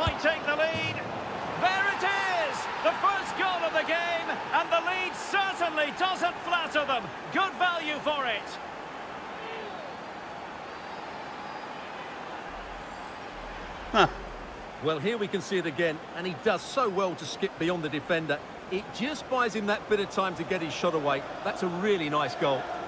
might take the lead. There it is! The first goal of the game, and the lead certainly doesn't flatter them. Good value for it. Huh. Well, here we can see it again, and he does so well to skip beyond the defender. It just buys him that bit of time to get his shot away. That's a really nice goal.